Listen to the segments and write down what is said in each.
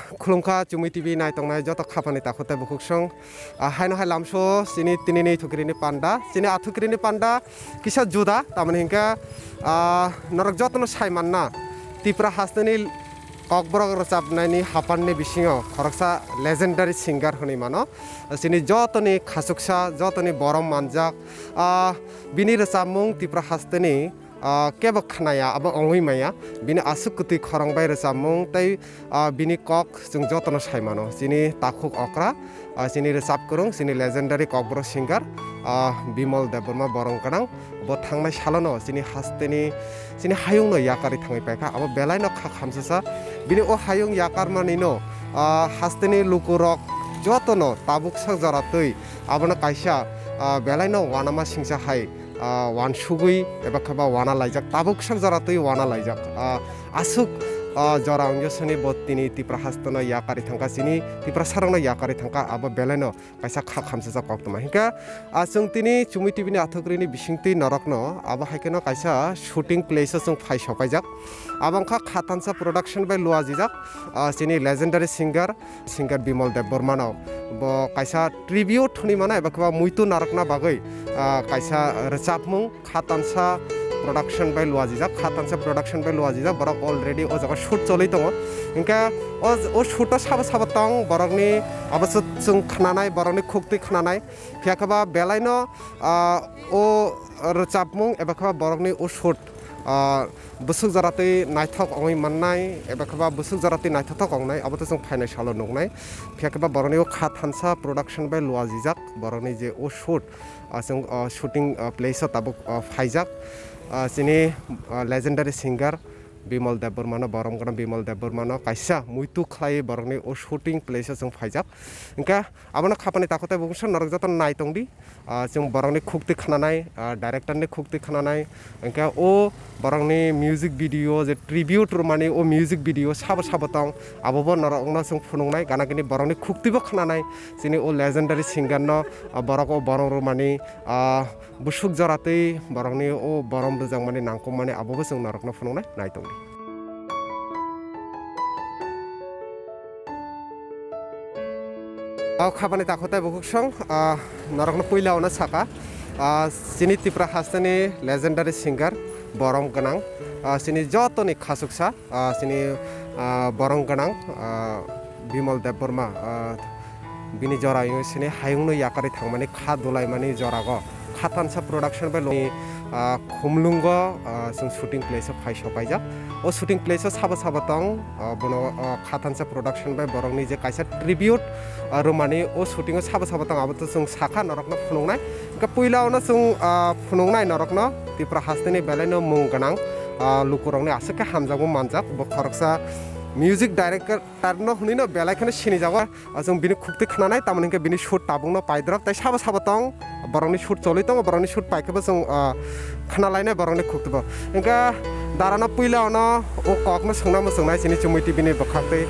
खुलुमखा चुमी टीवी नायतंनाय जत खाफानि ताखुते बुखुकसं हायनो हाय लामसो सिनि तिनिनि थुकिरिनि पान्डा सिनि आथुकिरिनि पान्डा किसा जुदा तामनि हिंका नरक जतनो सायमानना तिप्रा हास्तनि ककबरग रचाबनायनि हापाननि बिसिङाव खरकसा लेजेन्डारि सिंगार होनि मानो सिनि जतनि खासुकसा जतनि बरम मानजाक बिनि रचाबमुं तिप्रा हास्तनि केबो खानाया अब अंगुइ माया बिनि आसुकुति खरंबाय रचाबमुं तै बिनि कक जों जतनो सायमानो सिनि ताखुक अक्रा सिनि रचाबकुरुं सिनि लेजेन्डारि ककबर सिंगार बिमल देबबर्मा बरंकनां बो थांनाय सालनो सिनि हास्तेनि सिनि हायुंनो याकारि थाङै पायखा अब बेलायनो खा खामससा बिनि ओ हायुं याकार मानिनो हास्तेनि लुकुरक जतनो ताबुक सजरातै आबनो कायसा बेलायनो वानामा सिंसा हाय वान सुगुई एबा खबा वाना लाइजाक ताबुक सजरातै वाना लाइजाक आसुक जरा अंजसनि बत्तिनि तिप्रा हास्तनो याकारि थांका सिनि तिप्रा सारंनो याकारि थांका अब बेलायनो कायसा खा खामससा कक्तमा हिंका जों तिनि चुमी टीवीनि आथुक्रिनि बिसिंति नरकनो अब हायकेनो कायसा शूटिं प्लेस जों फाय सपायजाक आबंखा खातानसा प्रोडक्शन बाय लुआजिजाक सिनि लेजेन्डारि सिंगार बिमल देबबर्मानो ब कायसा ट्रिब्यूट होनि माना एबा खबा मुइतु नरकना बागै कायसा रचाबमुं खातानसा प्रोडक्शन बाय लुआजिजाक खातानसा प्रोडक्शन बाय लुआजिजाक बरक अलरेडी ओ जगा शूट चलै दङ इनका ओ शूट साबा तंग बरकनि अब जों खनानाय बरकनि खुक्ति खनानाय फियाखबा बेलायनो ओ रचाबमुं एबा खबा बरकनि ओ शूट बुसुक जरातै नायथक अंगै माननाय एबा खबा बुसुक जरातै नायथक अंगनाय अब जों फाइनाल सालो नंनाय फियाखबा बरकनि ओ खातानसा प्रोडक्शन बाय लुआजिजाक बरकनि जे ओ शूट जों शूटिं प्लेस ताबुक फाइजाक सिनि लेजेन्डारि सिंगार बिमल देबबर्मानो बरमगना बिमल देबबर्मानो कायसा मुइतु खलाय बरकनि ओ शूटिं प्लेस जों फाइजाक इनका आबनो खापानि ताखुते बुंसन नरक जतन नायतंदि जों बरकनि खुक्ति खनानाय डाइरेक्टरनि खुक्ति खनानाय इनका ओ बरकनि म्यूजिक वीडियो जे ट्रिब्यूट माने ओ म्यूजिक वीडियो साबा तंग आबो नरकनो जों फुनुंनाय गानागिनि बरकनि खुक्तिबो खनानाय सिनि ओ लेजेन्डारि सिंगारनो बरक ओ बरम माने बुसुक जरातै बरकनि ओ बरम रोजां माने नांको माने आबो जों नरकनो फुनुंनाय नायतंदि खाबानि ताखुते बुखुकसं नरकनो पहिलावनो साका सिनि तिप्रा हास्तनि लेजेन्डारि सिंगार बरम गनां सिनि जतनि खासुकसा सिनि बरम गनां बिमल देबबर्मा बिनि जरा सिनि हायुंनो याकारि थांमाने खा दुलाय माने जराग खातानसा प्रोडक्शन बाय लनि खुमलुंग जों शूटिं प्लेस फाय सपायजाक ओ शूटिं प्लेस साबा तंग बनो खातानसा प्रोडक्शन बाय बरकनि जे कायसा ट्रिब्यूट रोमानि ओ शूटिं साबा तंग आबो जों साखा नरकनो फुनुंनाय इनका पहिलावनो जों फुनुंनाय नरकनो तिप्रा हास्तनि बेलायनो मुं गनां लुकुरंनि आसुके हामजागो मानजाक ब खरकसा म्यूजिक डाइरेक्टर तारनो हुनिनो बेलायखनो सिनिजागो जों बिनि खुक्ति खनानाय तामनिके बिनि शूट ताबुंनो पाइद्रब तै साबा तंग बरकनि शूट चलै तंग बरकनि शूट पाइकेबो जों खनालायनाय बरकनि खुक्तिबो इनका दाराना पहिलावनो ओ ककनो सोंनाय सिनि चुमी टीवीनि बखाखै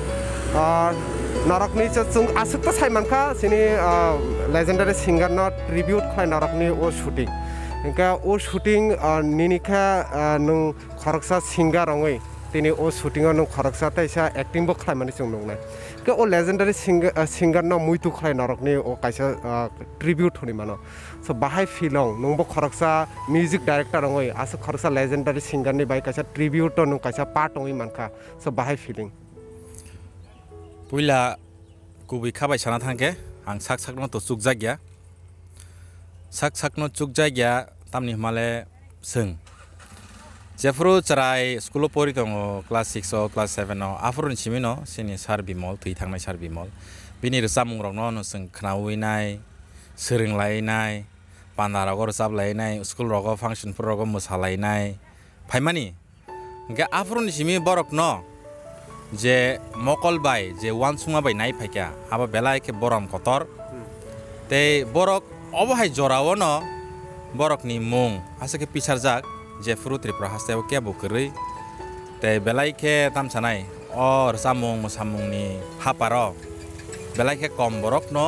नरकनि जों आसुकता सायमानखा सिनि लेजेन्डारि सिंगारनो ट्रिब्यूट खाय नरकनि ओ शूटिं इनका ओ शूटिं निनिखा नों खरकसा सिंगार अंगै तिनी ओ शूटिंआव नों खरकसा तैसा एक्टिंबो खालामनानै जों नंनाय के ओ लेजेन्डारि सिंगार न मुइतु खालाय नरकनि ओ कायसा ट्रिब्यूट होनि मानो सो बाहाय फिलं नंबो खरकसा म्यूजिक डाइरेक्टर अंगै आसो खरकसा लेजेन्डारि सिंगारनि बाय कायसा ट्रिब्यूट नों कायसा पार्ट अंगै मानखा सो बाहाय फिलिं पुइला गुबै खाबाय साना थांके आं साकनो तो चुक जागिया साकनो चुक जागिया तामनि माले सों जेफ्रु चराय स्कुल परि दङ क्लास 6 आव क्लास 7 आव आफरन सिमिनो सिनि सार बिमल थै थांनाय सार बिमल बिनि रोजामुं रंनो जों खोनावैनाय सोलोंलायनाय पान्दाराव रोजाबलायनाय स्कुल रगो फांसनफोर रगो मोसालायनाय फाइमानि इनका आफरन सिमि बरक न जे मकल बाय जे वानसुङा बाय नाय फाइका आबा बेला एके बरम कतर ते बरक अबहाय जराव न बरकनि मुं आसके पिसार जाक जे फ्रु त्रिपुरा हास्तायाव के बुकरै ते बेलायखे तामसानाय और सामुं मोसामुंनि हापार बेलायखे कम बरक न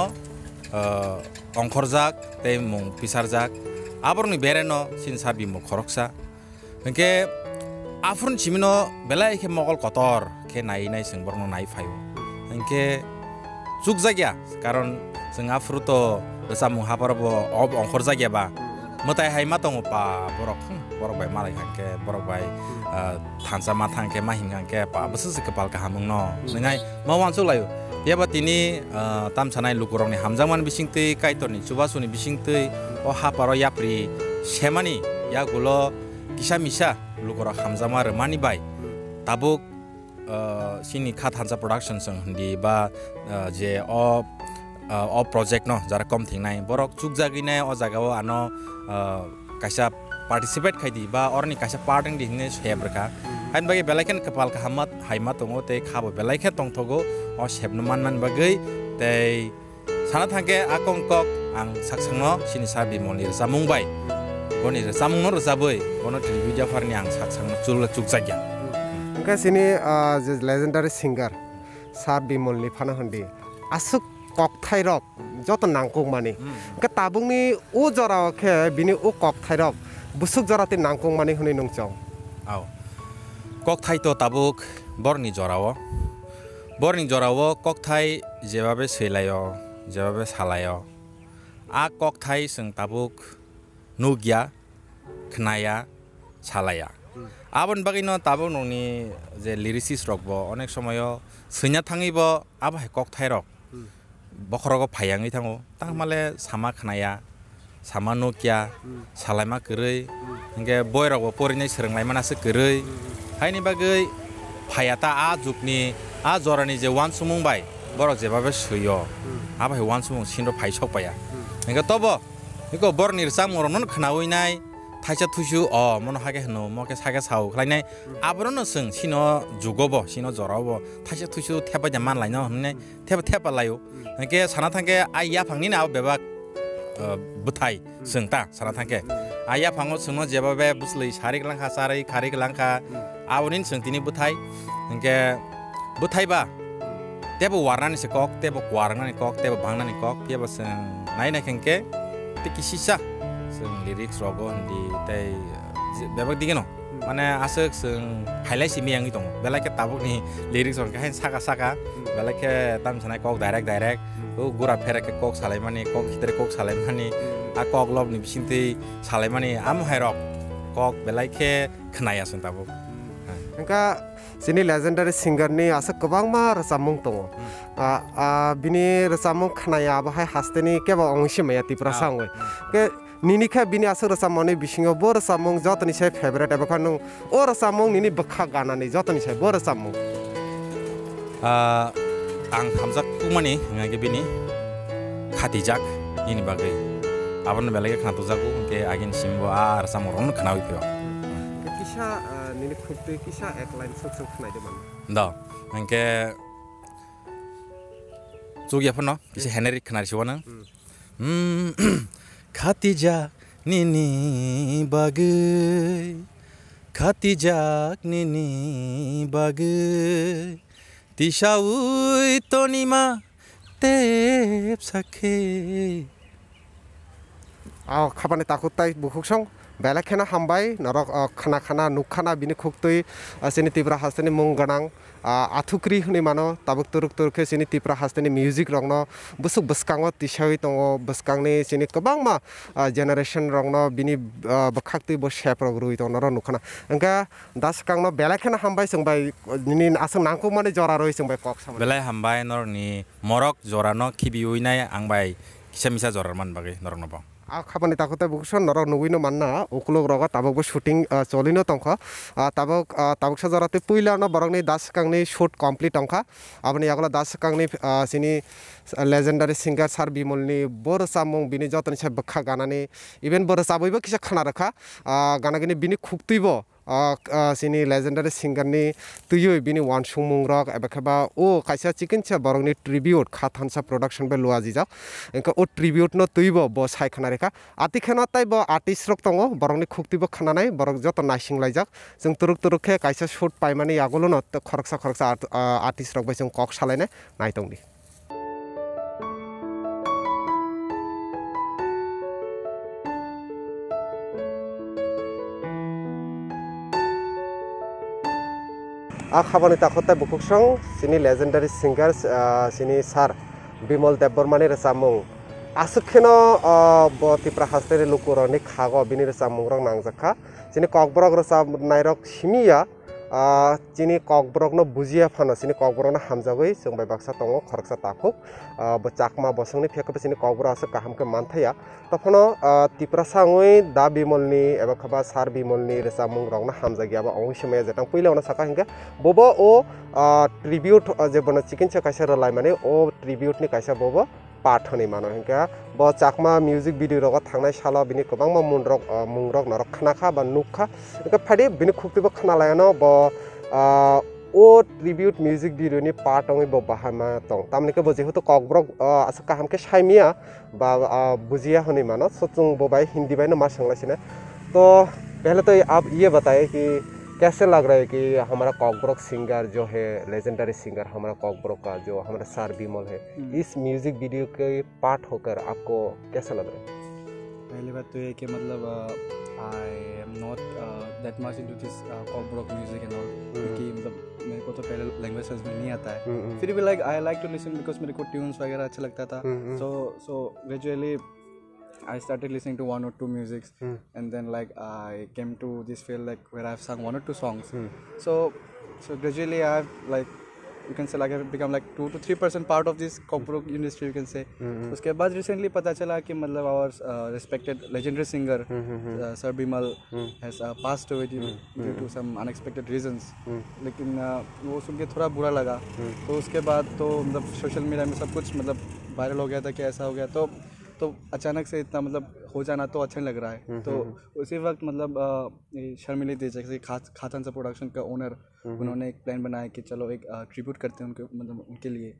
अंखरजाक ते मुं पिसारजाक आबरनि बेरेनो सिनसा बिमु खरकसा इनके आफरन चिमिनो बेलायखे मगल कतर के नाय सोंबरनो नाय फायो 이게 죽자기야 कारण जों 아프로도 रोजाबमुं हाफोरावबो अंखर जागियाबा मोताय हाय मा दङ बा borok bai malai hangke borok bai thansa ma thangke ma hingangke pa bosu kepal kahamung no ngai ma wansuk layo yaba tini tam sanai lukurongni hamjangman bisingtei kaitorni chubasuni bisingtei o haparo yapri shemani yagulo kisa misa lukurok hamjama remani bai tabuk sini khat hansa production song hindi ba je o project no jara kom thingnai borok chukjagine o jagao ano kaisa participate khaidi ba orni kaisa parting dihne shebrka hain bagi belaiken kepal kahamat haima tongo te khabo belaiken tongthogo o shebno manman bagai tei sana thangke akongkok ang saksangno sini sabi monir samungbai boni samungno rozaboi bono tribute jafarni ang saksangno chukjagya engka sini legendary singer sar bimolni phana handi asuk kok thairok joto nangkung mani engka tabungni o jora khe bini o kok thairok busuk jorate nangkung mani huni nungchong aw kok thai to tabuk borni jorao kok thai jebabe seilayo jebabe salayo a kok thai sing tabuk nugya khnaya salaya abon bagino tabuk nongni je lyricist rokbo onek somoyo seinya thangibo abai kok thai rok bokhorogo phayangui thango tangmale sama khnaya sama nugya salaima koroi hingke boyrokbo porinai srwnglai manase koroi haini bagai phayata a jukni a jorani je wansumung bai borok jebabe seiyo abai wansumung sinro phaisok paya hingke tobo iko bornir samung non khnaoinai thaisa thusu mono hage hno moke sage sau khlainai abrono sing sino jugobo sino jorabo thaisa thusu theba jaman laino hne theba layo hingke sana thangke aiya phangni na beba buthai singta sana thangke aiya phango singno jebabe buslei sarik langkha sarai kharik langkha abonin singtini buthai hingke buthai ba tebo warnani se kok tebo warnani kok tebo bhangnani kok tebo sing naina khengke tikisisa sing lyrics rogo handi tei bebak digeno mane asuk sing highlight simi yangi tong belake tabukni lyrics rok hain saka belake tam sanai kok direct o gura ferake kok salaimani kok hitere kok salaimani a kok lobni bisingtei salaimani am hairok kok belake khnaya sing tabuk engka sini legendary singer ni asa kwbangma rosamung tongo bini rosamung khnaya bahai hasteni keba ongsimaya tipra sangoi ke nini kha bini asa rosamoni bisingo bo rosamung jotoni sai favorite eba khanu o rosamung nini bakha gana ni jotoni sai bo rosamung ang hamjak kumani ngage bini khatijak ini bagai abon belage khnatujaku ke agin simbo ar samorong khnawi pyo kisa nini khupte kisa ek line sok khnai de man da angke jogya phono kisa heneri khnari siwana khatijak nini bagai khatijak nini bagai tishaui tonima tep sakhe khabani takutai bukhuk belak khena hambai norok khana nukhana bini khuktui sini tibra hasteni mung ganang athukri hni mano tabuk turuk sini tibra hasteni music rongno busuk buskango tishawi tongo buskangni sini kwbangma generation rongno bini bakhaktui bo shape rok rui tongo noro nukhana engka daskangno belak khena hambai singbai nini asang nangku mane jora roi singbai kok samai belai hambai norni morok jorano khibiuinai angbai kisamisa jorar man bagai norno ba khabani takutai bukson norok nuguino manna ukulok rogo tabok bo shooting cholino tongkha tabok sajorate puila no borokni daskangni shoot complete tongkha aboni yagla daskangni sini legendary singer sar bimolni bor samung bini jotoni sai bakha ganani even bor saboibo kisa khana rakha ganagini bini khuktuibo sini legendary singer ni tuyoi bini wan sumung rok ebakhaba o kaisa chicken cha borokni tribute khathansa production be luaji jak enka o tribute no tuibo bo sai khana rekha ati khana tai bo artist rok tongo borokni khuktibo khana nai borok joto naising laijak jeng turuk khe kaisa shoot paimani agolo no khoroksa artist rok bai jeng kok salainai naitongni খাবনি তাখতে বুকুকসং সিনি legendary singer সিনি sir Bimal দেববর্মানি রেসামুং আসুखेनो तिप्रा हास्तेरे लुकुरनि खागो बिनि रेसामुं रं नांजाखा सिनि ककब्रक रेसाबनायरक सिमिया चिनि ककब्रकनो बुजिया फानो सिनि ककब्रकनो हामजागै जों बाय बाक्सा दङ खरकसा ताखुक चाकमा बसंनि फेकबे सिनि ककब्र आसे काहामके मानथाया तफनो तिप्रा सांगै दा बिमलनि एबा खबा सार बिमलनि रेसामुं रंना हामजागियाबा अंग समय जेटां पहिलावनो साका हिंगा बबो ओ ट्रिब्यूट जेबनो चिकेन चकाइसा रलाय माने ओ ट्रिब्यूटनि काइसा बबो पाठनि मानो हिंगा ब चाकमा म्यूजिक भिडियो रग थांनाय साला बिनि गोबांमा मुंरक नरक खानाखा बा नुखा हिंगा फादि बिनि खुबतिबो खानालायनो ब ओ ट्रिब्यूट म्यूजिक भिडियो नि पार्ट अंगै ब बाहामा दं तामनिके ब जेहेतु ककब्रक आसा काहामके साइमिया बा बुजिया हनि मानो सचुं बबाय हिंदी बाय न मा संलासिने तो पहले तो आप ये बताइए कि कैसे लग रहा है कि हमारा कॉकब्रॉक सिंगर जो है लेजेंडरी सिंगर हमारा कॉकब्रॉक का जो हमारा सार बिमल है इस म्यूजिक वीडियो के पार्ट होकर आपको कैसा लग रहा है? पहली बात तो ये कि मतलब I am not that much into this Kokborok music and all क्योंकि मतलब मेरे को तो पहले लैंग्वेज समझ में नहीं आता है फिर भी like I like to listen because मेरे को ट्यून्स वगैरह अच्छा लगता था so gradually I started listening to one or two musics and then like I came to this field like where I've sung one or two songs so gradually I've like you can say like I've become like 2 to 3% part of this Kokborok industry you can say उसके बाद recently पता चला कि मतलब our respected legendary singer Sir Bimal has passed away due to some unexpected reasons लेकिन वो सुन के थोड़ा बुरा लगा तो उसके बाद तो मतलब सोशल मीडिया में सब कुछ मतलब वायरल हो गया था कि ऐसा हो गया तो अचानक से इतना मतलब हो जाना तो अच्छा नहीं लग रहा है तो उसी वक्त मतलब शर्मिली थी जैसे खातन सा प्रोडक्शन का ओनर उन्होंने एक प्लान बनाया कि चलो एक ट्रिब्यूट करते हैं उनके मतलब उनके लिए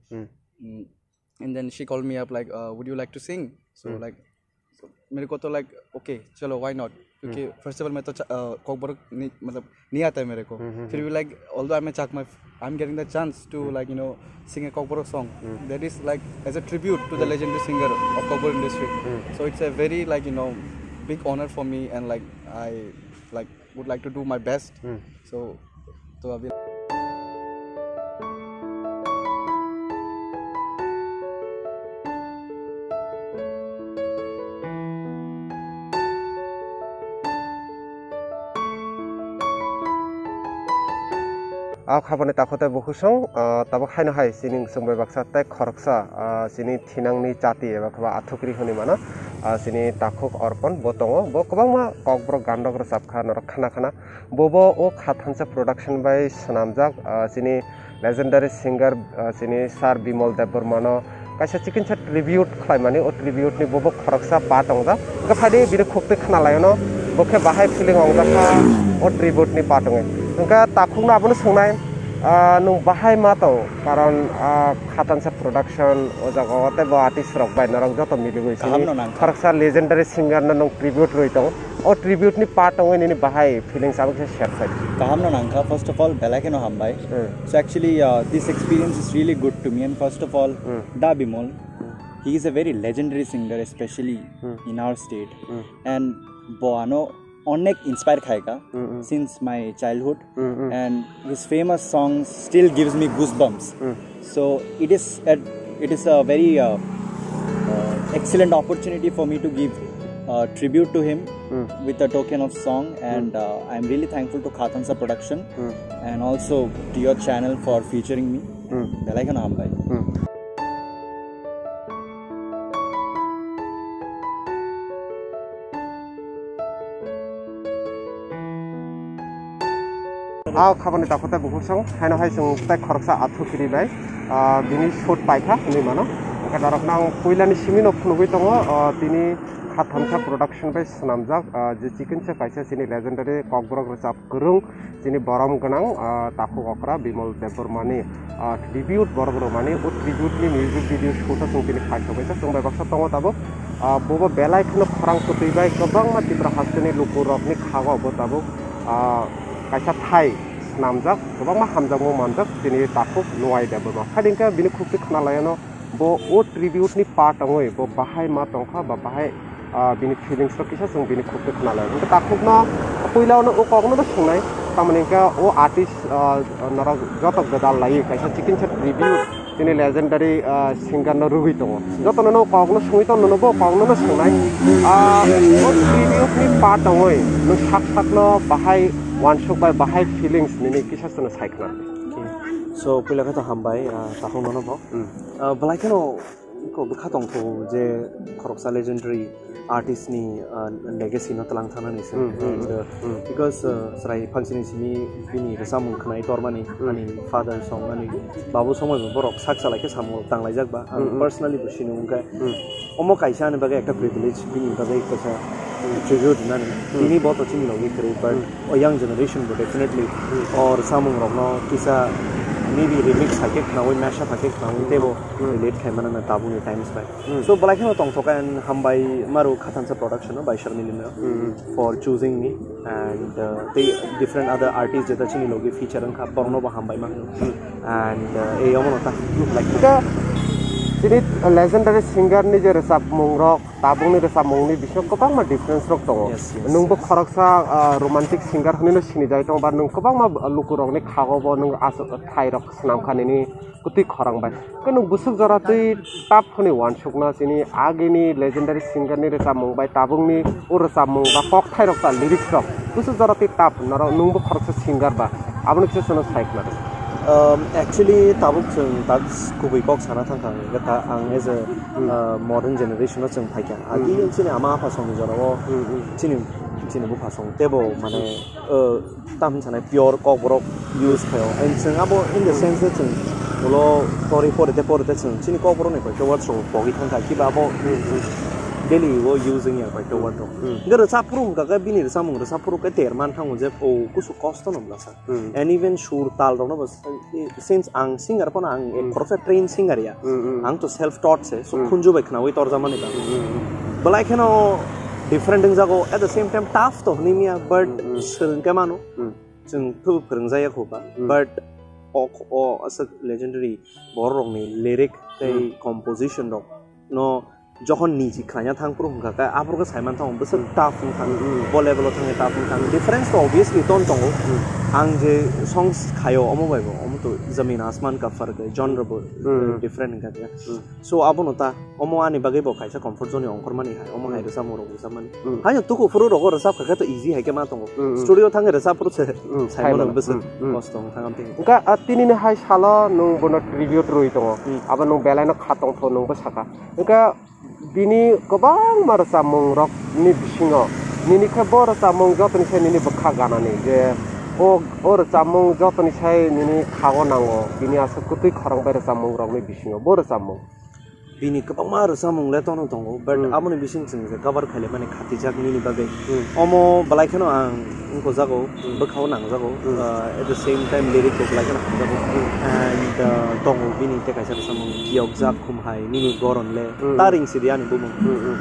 and then she called me up like would you like to sing so like मेरे को तो लाइक ओके चलो व्हाई नॉट क्योंकि फर्स्ट ऑफ ऑल मैं तो कॉकब्रॉक मतलब नहीं आता है मेरे को फिर भी like although I am getting the chance to like you know sing a Kokborok song that is like as a tribute to the legendary singer of Kokborok industry so it's a very like you know big honor for me and like I like would like to do my best so अभी खाबने ताखते बुकुसं तब खाइनो हाय सिनि सोंबाय बाक्सा तै खरकसा सिनि थिनांनि जाति एबा खबा आथुक्रि होनि माना सिनि ताखुक अर्पण बतंग ब गोबांमा कॉकब्रॉक गान्दक रसाबखा नरक खाना बबो ओ खाथानसा प्रोडक्शन बाय सनामजाक सिनि लेजेंडरी सिंगर सिनि सार बिमल देबबर्मानो काइसा चिकेन सा ट्रिब्यूट खालामनानै ओ ट्रिब्यूटनि बबो खरकसा पार्ट अंगा गफादि बिनि खुक्ति खाना लायनो बखे बाहाय फिलिं अंगाखा ओ ट्रिब्यूटनि पार्ट अंगा नोंका ताखुना आबनो सोंनाय नों बाहाय मा दं कारण खातानसा प्रोडक्शन ओ जगहते बो आर्टिस्ट रक बाय नरक जत मिलिगै खरकसा लेजेंडरी सिंगर नों ट्रिब्यूट रय दं ओ ट्रिब्यूटनि पार्ट अंगै नि बाहाय फिलिंग्स आबो शेयर खाय कामनो नांका फर्स्ट ऑफ ऑल बेलाकेनो हामबाय so actually this experience is really good to me and first of all दा Bimal he is a very legendary singer especially in our state and boano onek inspire khayega since my childhood and his famous songs still gives me goosebumps so it is a very excellent opportunity for me to give tribute to him with a token of song and I'm really thankful to Khatansa production and also to your channel for featuring me belaikan hambai खाबने ताखते बुकुसं हायनो हाय जों तै खरकसा आथुक्रि bye बिनि shut पाइखा होनि मानो नरकना पहिलानि सिमिनो फुनुगै दङ तिनि खाथामसा production बाय सनामजाक जे चिकेन सा काइसा सिनि लेजेंडरी कॉकब्रॉक रसाब गोरों जिनि बरम गोनां ताखु अक्रा बिमल देबबर्मानि ट्रिब्यूट बरबरमानि ओ ट्रिब्यूटनि म्यूजिक भिडियो शट जों तिनि खायसबाय जों बाय बाक्सा दङ ताबो बबो बेलायखनो खरां सतैबाय गोबां मानसिफ्रा हास्टेनि लुकुरकनि खागो बताबो काइसा थाइ नामजाक गोबांमा हामजागो मानजाक दिनै ताखुक नवाय देबबा फादिंका बिनि खुक्ति खाना लायनो बो ओ ट्रिब्यूटनि पार्ट अंगै बो बाहाय मा तंखा बा बाहाय बिनि फिलिंस रो किसा जों बिनि खुबते खोनालाय ओमफ्राय ताखुबनो पहिलावनो ओ कगनो सोंनाय तामाने का ओ आर्टिस्ट नरा जत गदाल लाई कायसा चिकेन सेट रिव्यू दिनै लेजेंडारि सिंगार न रुबि दङ जतनो कगनो सङै त ननबो कगनो सोंनाय ओ रिव्यू नि पार्ट दङै नों साक साकनो बाहाय वान शक बाय बाहाय फिलिंस नि किसा सनो साइखना so pila ka ta hambai ta khong no bo blaikeno ko bukha tong tho je khoroksa legendary artist ni legacy no talang thana ni because srai function ni bini resamung khnai tormani ani father song ani babu somoy borok saksa like samu tanglai jak ba personally bushinu unka omo kaisa ne baga ekta privilege bini baga ekta tribute nani bini bahut achhi milogi kare but a young generation but definitely or samung rokno kisa maybe remix hakek na oi mashup hakek na oi tebo relate khaimana na tabu ni times by so blaikeno tong thokan hambai maru khatansa production by Sharmili for choosing me and the different other artists jeta chini logi feature an kha porno ba hambai ma and e omonota like ini legendary singer ni je resap mungrok tabung ni resap mungni bisok kobang ma difference rok tongo nung bo khoroksa romantic singer honi no sini jai tong ba nung kobang ma lukurok ni khago bo nung aso thai rok snam khani ni kutik khorang bai ke nung busuk jora tui tap honi one shok na sini agini legendary singer ni resap mung bai tabung ni o resap mung ba kok thai rok ta lyrics rok busuk jora tui tap naro nung bo khoroksa singer ba abni kse sono saik na actually tabuk chung that's kubai kok sana thang thang gata ang as a modern generation no chung thai kya agi chini ama pha song jara wo chini bu pha song tebo mane tam chana pure kok borok use khayo and chung abo in the sense that chung lo story for the chung chini kok borok ne ko to what so bogi thang thai ki ba bo daily wo using ya by the word ngara saprum ka bini samung ra sapru ka terman thang je o kusu cost no bla sa and even sure tal ro no bas since ang singer pon ang a proper trained singer ya ang to self taught se so khunju bekhna oi tor zamani ka balai khano different things go at the same time tough to nimia but sirn ka mano chung thu prang jaya khoba but o as a legendary borok ni lyric tei composition ro no যখন নিজি খায়া থাং পুরো গাকা আপরকে সাইমান থাং বস tough থাং বল লেভেল থাং টাফ থাং ডিফারেন্স তো obviously ton tong ang je songs khayo omo baibo omo to zamin asman ka fark hai genre bo different ka so abono ta omo ani bagai bo kaisa comfort zone ongkor mani hai omo hai resa moro resa mani ha to ko furo ro resa ka to easy hai ke ma tong studio thang resa puro se saimon bus kostong thang am ting ka atini ne hai sala nung bono review roi tong aba nung belai no khatong tho nung bo saka ka bini kobang marasa mung rok ni bisingo nini kha bor samung jotoni sai nini bakha gana ni je o or samung jotoni sai nini khago nango bini asa kutui khorang bai samung rok ni bisingo bor samung bini kabang mar samung le tono tongo but amoni bising sing je cover khale mane khati jak nini bagai omo balai khano ang ko jago bakhao nang jago at the same time lyric ko balai khano jago and tongo bini te kaisa samung kiok jak khum hai nini goron le taring sidiani bumung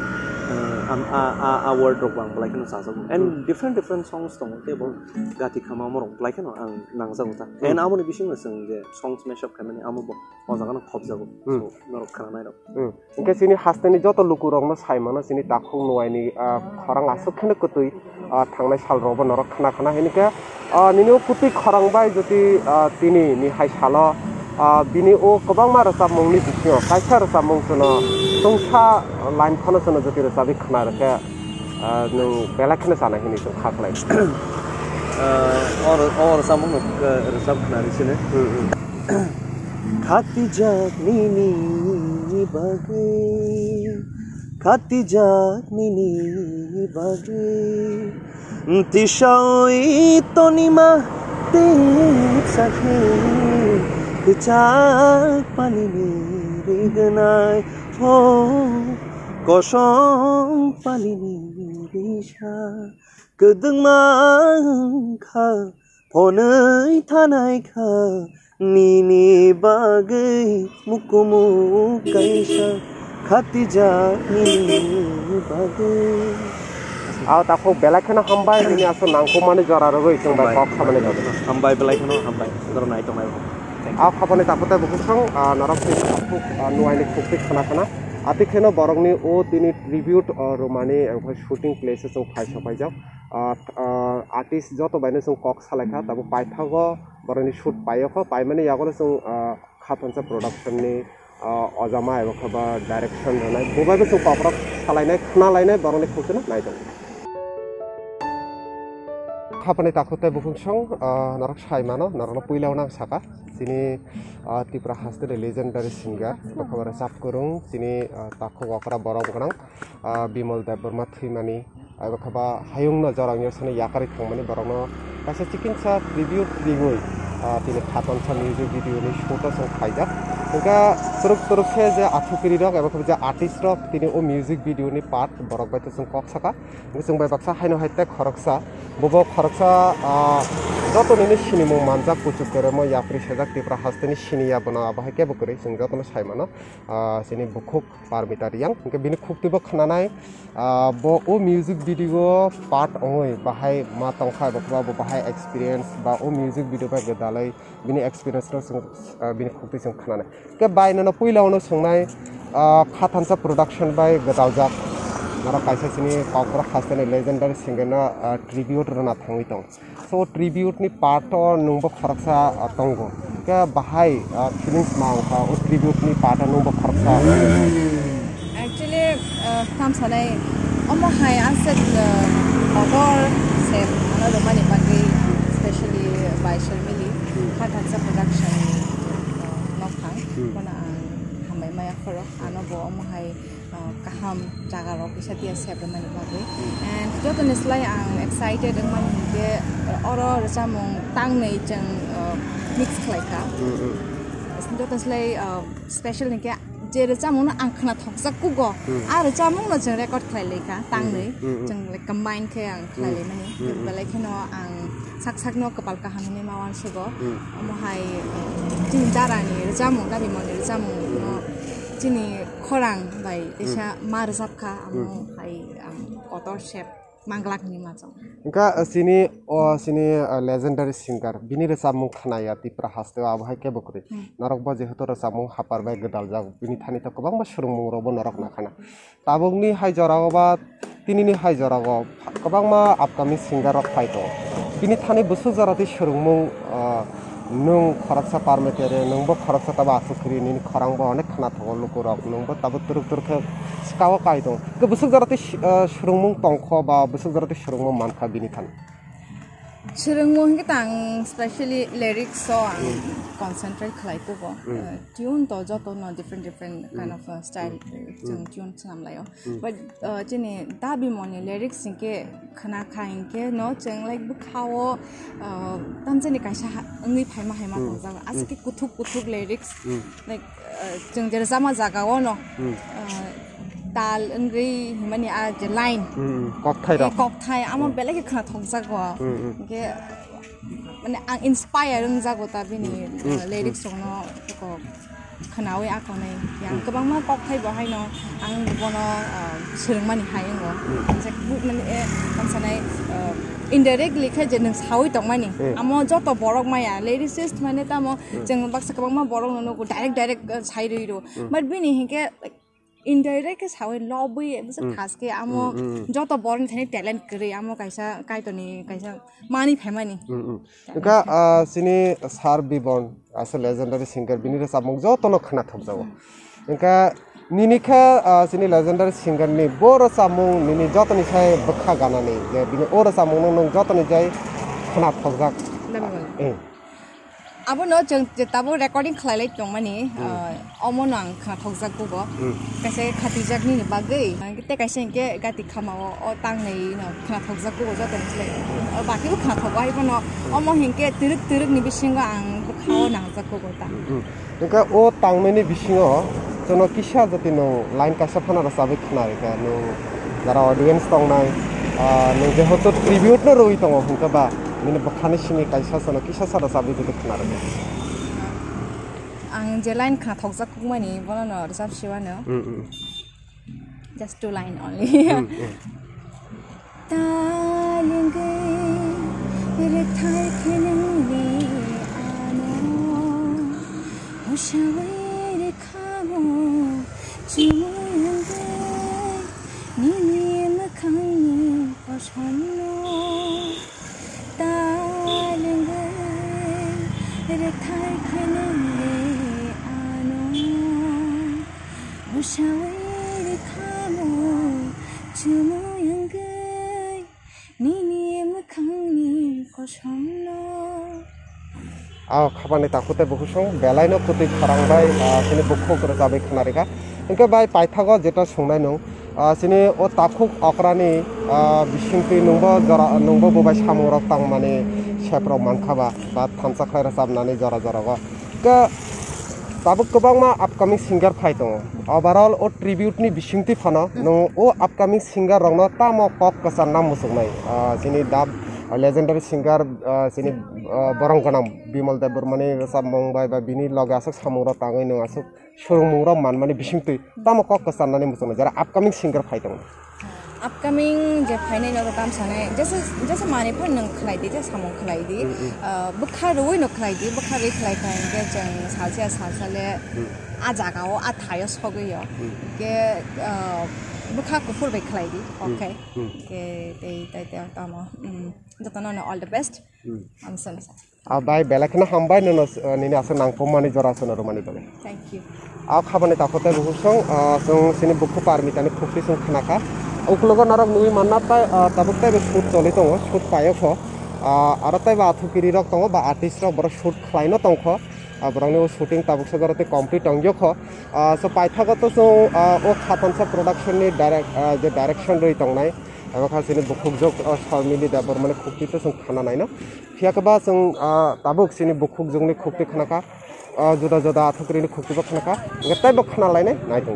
a word rock bang balai khano sa jago and different songs tongo te bo gati khama morong balai khano ang nang jago ta and amoni bising sing je songs mashup khamani amo bo o jaga no khop jago so norok khana nai rok ingke sini hastani joto lukurok no saimano sini takhung nuaini khorang asuk khene kutui thangnai sal robo norok khana khana henike nini kutui khorang bai joti tini ni hai salo bini o kobang ma rasa mungni bisio kaisa rasa mung sono tongsa line khono sono joti rasa bi khana rake nung bela khene sana hini so khaklai or samung rasa khana risine khati jak nini bage khati jak nini bage tishoi tonima te sakhe kichak pani ni rignai ho kosong pani ni risha kedeng mang kha phonai thanai kha nini bagai mukumu kaisa khati jak nini bagai aw ta ko bela khana hambai ni aso nangko mane jara roi chung ba kok khamane jabe hambai belai khano hambai dor nai to mai aw khabane ta pota bukhang narok se nuai ni khukti khana khana आथिखालाव बरंनि ओ तिनि tribute रोमानि ओमफ्राय shooting places जों फाइसाबाय जाव artist जत बायनो जों कक सालायखा Tabo पाइथागो बरंनि shoot पायखो पायमाने यागो जों खाथनसा प्रोडक्शननि अजामा एबा खबा डाइरेक्शन होनाय बबायबो जों ककराव सालायनाय खोनालायनाय बरंनि खौसोनो नायदों खापने ताखोते बुखुंसं नरक साइमानो नरक पुइलाव नां साका तिनि त्रिपुरा हास्ते लेजेंडारी सिंगार बखबर साप करुं तिनि ताखो वकरा बरं गनां बिमल देबबर्मा थैमानि बखबा हायुं न जरांयो सने याकारि थांमानि बरंनो कासे चिकित्सा ट्रिब्यूट दिगुइ तिनि खातनसा म्यूजिक भिडियो नि शूट सं फाइजा उनका तुरुक से जे आथुकिरि रक एबा जे आर्टिस्ट रक तिनि ओ म्यूजिक भिडियो नि पार्ट बरक बाय जों कक साका जों बाय बक्सा हाइनो हाइते खरकसा बबो खरकसा जतनिनि सिनिमु मानजा कुचुक करे म याप्रि सेजाक तिप्रा हास्तेनि सिनिया बना बाहाय केबो करे जों जतन साइमानो सिनि बुखुक पारमिटारियां उनके बिनि खुक्तिबो खनानाय बो ओ म्यूजिक भिडियो पार्ट ओय बाहाय मा तंखा बखबा बाहाय एक्सपीरियंस बा ओ म्यूजिक भिडियो बा गदालै बिनि एक्सपीरियंस न जों बिनि खुक्ति जों खनानाय के बायनो पुइलावनो संनाय खाथानसा प्रोडक्शन बाय गदावजाक नरा काइसासिनि ककरा खास्तेनि लेजेंडारी सिंगर ट्रिब्यूट रना थांगै दं सो ट्रिब्यूट नि पार्ट नंबो खरकसा तंगो के बाहाय फीलिंग्स मांखा ओ ट्रिब्यूट नि पार्ट नंबो खरकसा एक्चुअली काम सानाय अमहाय आसेट अदर सेम अनदर माने बागै स्पेशली बाय शर्मिली खाथानसा प्रोडक्शन नखां बना हामबाय माया खरो आनबो अमहाय kaham jaga ro bisa dia siap mani bagai and joton islai ang excited man ke oro recamong tang nei jeng mix khlaika joton islai special ni ke je recamong na ang khna thoksak ku go a recamong na jeng record khlaileka tang nei jeng combine ke ang khlaile mani balai kheno ang sak no kapal kahan ni mawan sugo mohai tin darani recamong da bimon recamong Sini korang baik, desa marzapka amo hai kotor chef manglak ni macam. Engka sini sini legendary singer bini resamung khanaya tipra haste abu hai ke bokri. Narok ba jehetu resamung hapar bai gedal jag bini thani ta kobang ba surumung robo narok na khana. Tabung ni hai jorago ba tini ni hai jorago kobang ma upcoming singer rok paito. Bini thani busu jarati surumung nung खरकसा पारमेटेरे नंगबो खरकसा तबा आसुखरि नि खरांबो अनेक खाना थगो लुकुरक नंगबो तब तुरुक सिकाव कायदो के बुसुक जराते सुरुंमुं टंख बा बुसुक जराते सुरुंमुं मानखा बिनि थान सुरुंमुं के तां specially lyrics so concentrate khlai ko bo tune to joto no different kind of style tune sam layo but jini da bi mon lyrics ke khana khain ke no cheng like bu khawo tam jeni kaisa ngi phaima haima tong jang aski kuthuk lyrics like jeng jera sama jaga no tal ngri himani a je line kok thai amo belege khana thong jago ke মানে আং ইনস্পায়ারিং जागो ता बिनि lyrics सङ को खनावे आखनै यां गोबां मा कक थाइ बहायनो आं बनो सोलोंमानि हायङो जे बुक माने सानसानाय इनडाइरेक्टली खै जे नों सावै दंमानि आमो जत बरक माया लिरिसिस्ट माने तामो जों बाक्सा गोबां मा बरक ननो डाइरेक्ट साइरिरो बाट बिनि हिके इनडाइरेक्ट सावै लबै एबसे खासके आमो जत बरन थानि ट्यालेन्ट गरे आमो काइसा काइतनि काइसा मानि फेमानि का सिनि सार बिबन आस लेजेंडरी सिंगर बिनि सामंग जतनो खना थबजाव इनका निनिखा सिनि लेजेंडरी सिंगर नि बर सामंग निनि जतनि साय बखा गानानि जे बिनि ओर सामंग नों जतनि जाय खना थबजाक abo no jeng tabo recording khlailai tongmani omo nang kha thokjak go kaise khatijak ni bagai te kaise ke gati khamao o tang nei no kha thokjak go jo tan slai baki ko kha thogai bono omo hinke tiruk ni bisinga ang khao nang jak go ta ka o tangmeni bisingo jono kisa jati no line kaisa phana ra sabe khna ka no jara audience tongnai no je hoto tribute no roi tongo hunka ba Mine bakhani sini kaisa sana kisa sara sabi jete khna ra ang je line kha thokjak kumani bono no resap siwano just 2 line only talingai re thai khenani ano hoshawe re khamo chimu Kushawi kamu cuma yang gay nini mekangni kosongno খাবানি তাকুতে বহুসং বেলাইনো কুতি খারাংবাই সিনি বুকু করে যাবে খানারিকা ইনকে by পাইথাগো যেটা সংনাই নং সিনি ও তাকুক অকরানি বিশিংতি নংবো ববাই সামুরক তাংমানি সেপ্র মানখাবা বা थामसा खायरा साबनानै जरा जरागो के ताबुक गोबांमा अपकमिंग सिंगार फाइ दङ ओभारअल ओ ट्रिब्यूटनि बिसिंति फानो नो ओ अपकमिंग सिंगार रंनो तामो कक कसा नाम मुसुगनाय जिनि दा लेजेंडारी सिंगार जिनि बरंगनाम बिमल देव बर्मानि रोजाब मंबाय बा बिनि लगे आसक सामुरा ताङै नो आसक सुरुमुरा मानमानि बिसिंति तामो कक कसा नानै मुसुगनाय जरा अपकमिंग सिंगार फाइ दङ upcoming je phaine no kam sane जैसे माने पर नंग खलाइदि जे सामो खलाइदि बखा रोइ न खलाइदि बखा रे खलाइ खाइ के जं सालसे सालसाले आ जागाओ आ थायो सगयो के बखा कुफुर बे खलाइदि ओके के ते तामो जतन न all the best I'm sorry आ बाय बेलाखना हमबाय न निनि आसे नांगपमानि जरासन रमानि बले thank you आ खाबानि ताखोते बहुसं जों सिनि बुखु पारमितानि खुफ्रि जों खनाखा उखलोगो नरक नुइ मानना ताय ताबुकते शुट चलि दङ शुट पायख आरो ताय बा आथुकिरि रक दङ बा आर्टिस्ट रक बर शुट खलाइनो दंख बरंनि शूटिंग ताबुकसे जरते कमप्लीट अंगयख सो पाइथागत सो ओ खातनसा प्रोडक्शन नि डाइरेक्शन रइ दंनाय एबाखासिनि बुखुकजोक शर्मिलि देबर माने खुक्तिते जों खाना नायनो फियाकबा जों ताबुक सिनि बुखुकजोंनि खुक्ति खनाका जुदा जुदा आथुकिरिनि खुक्तिबो खनाका गतायबो खाना लायनाय नायदों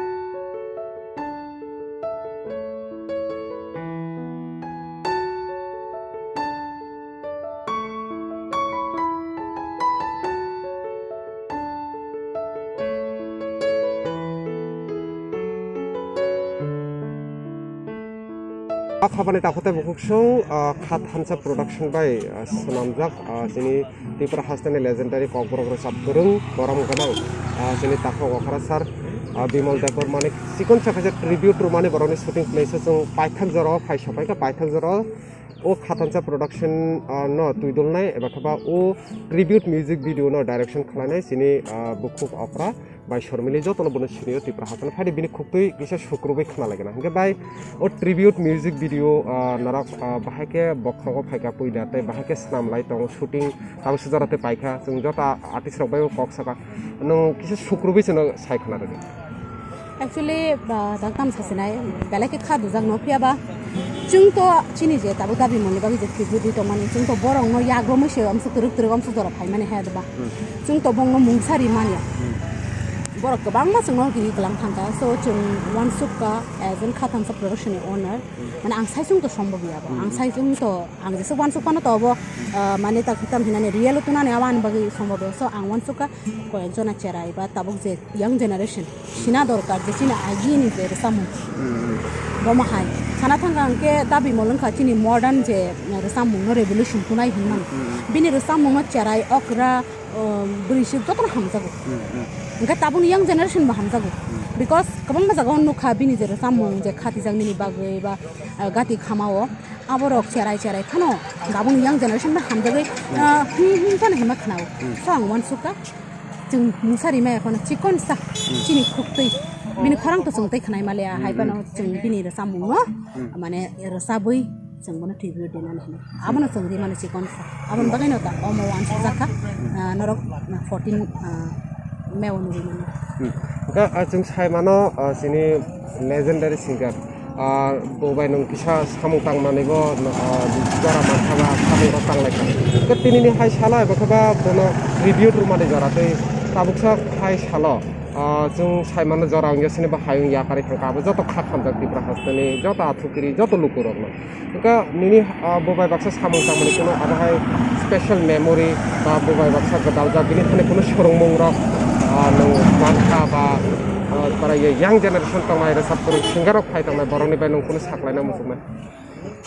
खाबानि ताखोते बुखुकसं खातहानसा प्रोडक्शन बाय सनामजाक जिनि त्रिपुरा हास्टेनि लेजेंडारि ककबरक साबगोरों बरम गोनां जिनि ताखो अखरा सार बिमल देवर माने सिकन साखासे ट्रिब्यूट रुमानि बरनि शूटिं प्लेसेस जों पाइथाक जरा फाइसबायका पाइथाक जरा ओ खातहानसा प्रोडक्शन न तुइदलनाय एबा खबा ओ ट्रिब्यूट म्यूजिक भिडियो न डाइरेक्शन खालायनाय जिनि बुखुक अखरा बाय शर्मिलि जतन बनो सिनियो त्रिपुरा हास्टेन फादि बिनि खुक्तै किसे शुक्रुबै खाना लागेना हंगे बाय ओ ट्रिब्यूट म्यूजिक भिडियो नरक बाहायके बखंगो फायका पुइदाते बाहायके स्नाम लाई तंग शूटिं ताबो सुजाराते पाइखा जों जता आर्टिस्ट रबाय कक सका नो किसे शुक्रुबै सनो सायखना रे एक्चुअली दागताम सासेनाय बेलेके खादु जां न फियाबा जोंथ' चिनि जे ताबो दाबि मोनले बागै जे ट्रिब्यूट तो माने जोंथ' बरं न याग्रो मैसो आमसु तुरुक आमसु जरा फाय माने हादबा जोंथ' बंग मुंसारि मानिया बरक गोबां मासुंनो गिनि गलां थांगा सो जों वानसुका एज एन खातानसा प्रोडक्शननि ओनर माने आं साइजों तो सम्भव गैयाबा आं साइजों तो आं जेसे वानसुकानो तो माने ताखिताम हिनाने रियल तुनाने आवान बागै सम्भव सो आं वानसुका कयजना चेराय बा ताबुक जे यंग जनरेशन सिना दरकार जे सिना आगिनि जे सामु बमाहाय साना थांगा आंके दाबि मोलंखा चिनि मॉडर्न जे सामु नो रेवोल्यूशन तुनाय हिनमान बिनि सामु नो चेराय अकरा ब्रिसिक जतन हामजागो ओंखाय ताबुन यंग जेनेरेशन बा हामजागो बिकज गोबां जागाव नुखा बिनि जे सामु जे खाति जांनि बागै बा गाति खामावो आबरक चेराय खानो दाबुन यंग जेनेरेशन बा हामजागै जाने हिमा खानाव सो आं वानसुका जों मुसारि मायाखौनो चिकन सा चिनि खुक्तै बिनि खरां तो सोंतै खानाय मालिया हायबानो जों बिनि सामु माने रसाबै जों बनो ट्रिब्यूट देनानै होनो आबनो जोंरि माने चिकन सा आबन बागै नता अमो वानसु जाखा नरक 14 मेवनुरि माने का जों सायमानो जिनि लेजेंडारि सिंगार बोबाय नों किसा सामु तांनानैबो जरा मानखाबा सामु तांलायखा का तिनिनि हाय साला एबाखबा बनो ट्रिब्यूट रुमाने जराते ताबुकसा हाय साला जों सायमानो जरा अंगेसिनि बा हायं याकारि थांकाबो जत खाखामजा त्रिपुरा हास्टेनि जत आथुकिरि जत लुकुरक का निनि बोबाय बाक्सा सामु तांमानि कोनो आबाहाय स्पेशल मेमोरी बा बोबाय बाक्सा गदालजा बिनि थाने कोनो सरंमंरक नों मानखा बा para yang generation tang mai resap purung singarok phai tang mai boroni bai nong kuno saklai na musukna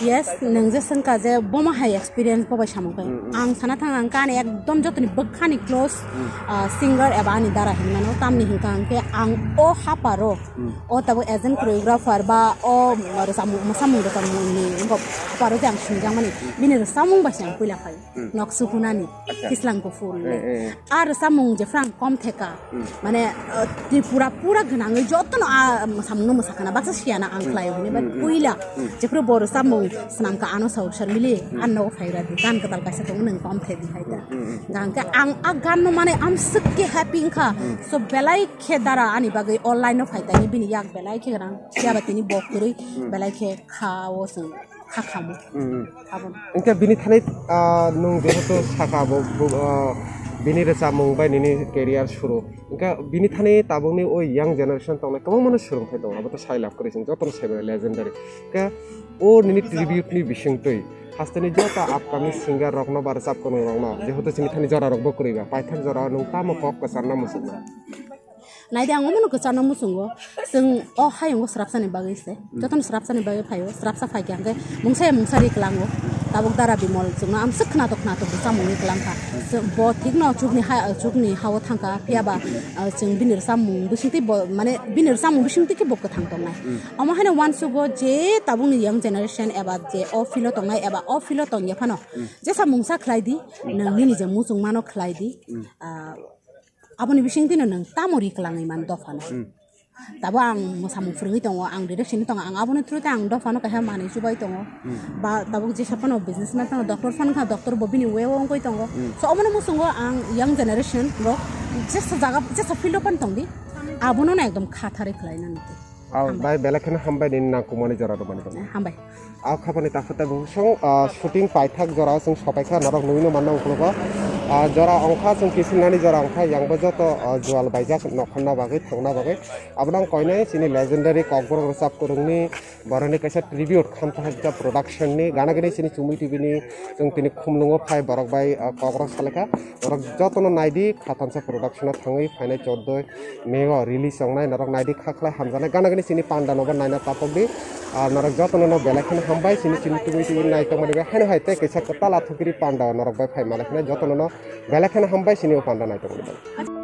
yes nang je sangka je boma hai experience bo samung kai ang sana thang ang kan ekdom jotni bakhani close singer eba ni dara himano tamni hingkang ke ang o haparo o tabu as an choreographer ba o samung da kamu ni ngo paro jang sinjang mani bini samung ba sang pula kai nok suhunani kislang ko ful ar samung je frank kom theka mane pura ganang jotno samung musakana baksa siana ang klai ni ba puila je pro bor samung senam ka ano sau sharmili anno phaira di kan katal kaisa tong nang kom the di haida gang ka ang agan no mane am sukke happy kha so belai khe dara ani bagai online no phaita ni bini yak belai khe rang ya batini bokuri belai khe khawo sung khakhamu abon engka bini thane nung jehoto sakabo bini re samung bai nini career shuru engka bini thane tabungni oi young generation tong na kabang manu shurung phai dong abo to sai lap korisin joton sai legendary ka o nini tribute ni bising toi hastani jota upcoming singer rokno bar sap kono rokno jehoto sini thani jora rok bo koriba paithan jora nung tamo kok kasarna musungna naide ang omano kachana musungo sung o hayong srapsani bagay se joton srapsani bagay phayo srapsa phai kyang ke mungsari klango tabuk dara bimol sung am sukhna to samung klang kha bo thikno chukni hawo thangka phiaba sung binir samung bisingti mane binir samung bisingti ke bok thang tong nai ama hane wan sugo je tabung ni young generation eba je o filo tong nai eba o filo tong ya phano je samung sa khlai di nang ni je musung mano khlai di aboni bising tino nang tamori kelangai man dofano tabo ang mosamung frungi tongo ang direction tongo ang aboni truta ang dofano kaha mani subai tongo ba tabo je sapano businessman tongo doctor fan kha doctor bobini wewong koi tongo so amone musungo ang young generation ro just filo pan tongdi abono na ekdom khathare khlaina nite bai belakhan hambai nin na kumani jora do mani hambai a khapani ta khata bungsong shooting paithak jora sung sopaikha narok nuino manna ukloba jora ongkha sung kisinani jora ongkha yangba joto jual baijak nokhonna bagai thongna bagai abnang koinai sini legendary kokborok rosap korungni boroni kaisa tribute khamta hakta production ni gana gani sini chumi tv ni sung tini khumlungo phai borok bai kokborok saleka borok jotono naidi khatansa production thangai phainai 14 meo release ongnai narok naidi khakhlai hamjana gana gani sini panda nobar naina tapokdi narok jotono no belakhan hambai sini chumi tv nai tongmani ga haino haite kaisa tala thukiri panda narok bai phai malakna jotono no belakhan hambai sini panda nai tongmani